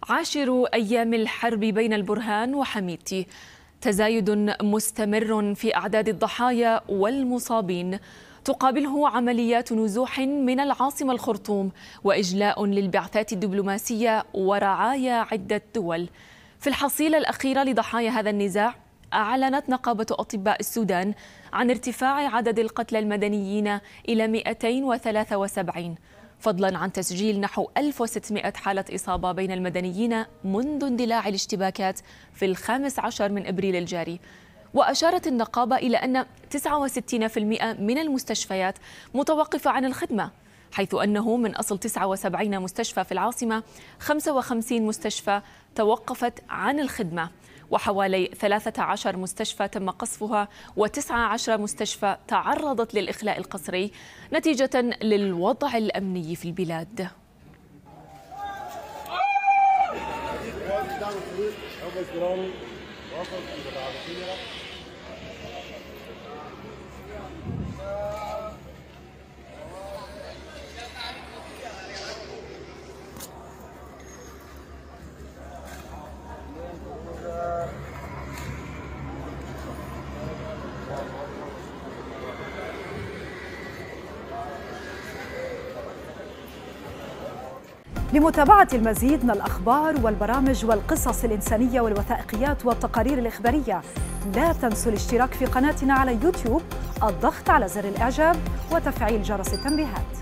عاشر أيام الحرب بين البرهان وحميدتي، تزايد مستمر في أعداد الضحايا والمصابين، تقابله عمليات نزوح من العاصمة الخرطوم وإجلاء للبعثات الدبلوماسية ورعايا عدة دول. في الحصيلة الأخيرة لضحايا هذا النزاع، أعلنت نقابة أطباء السودان عن ارتفاع عدد القتلى المدنيين إلى 273، فضلا عن تسجيل نحو 1600 حالة إصابة بين المدنيين منذ اندلاع الاشتباكات في 15 من إبريل الجاري. وأشارت النقابة إلى أن 69% من المستشفيات متوقفة عن الخدمة، حيث أنه من أصل 79 مستشفى في العاصمة 55 مستشفى توقفت عن الخدمة، وحوالي 13 مستشفى تم قصفها و19 مستشفى تعرضت للإخلاء القسري نتيجة للوضع الأمني في البلاد. لمتابعة المزيد من الأخبار والبرامج والقصص الإنسانية والوثائقيات والتقارير الإخبارية، لا تنسوا الاشتراك في قناتنا على يوتيوب، الضغط على زر الإعجاب وتفعيل جرس التنبيهات.